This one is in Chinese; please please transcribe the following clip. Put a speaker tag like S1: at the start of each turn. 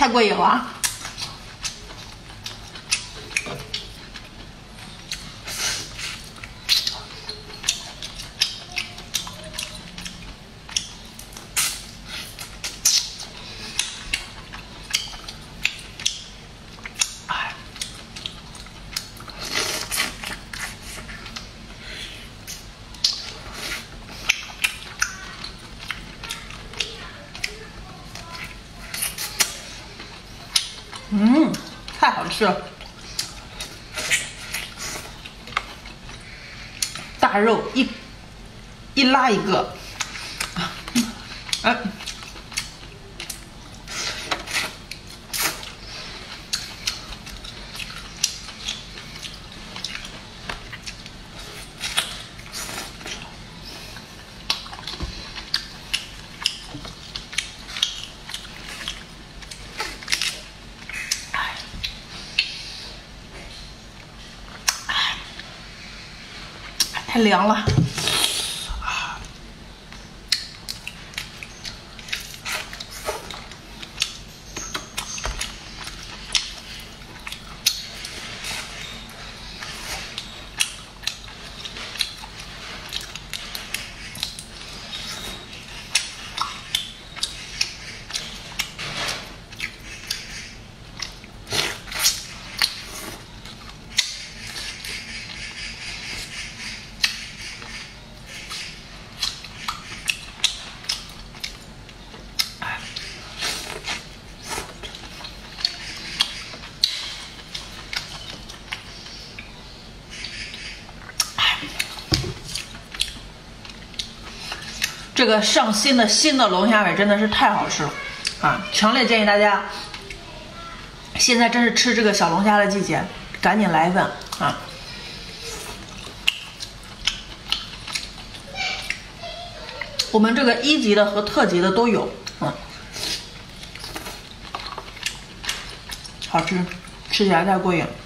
S1: 太过瘾了。太好吃了！大肉一拉一个，哎，太凉了。这个上新的龙虾尾真的是太好吃了啊！强烈建议大家，现在正是吃这个小龙虾的季节，赶紧来一份啊！我们这个1级的和特级的都有，好吃，吃起来太过瘾。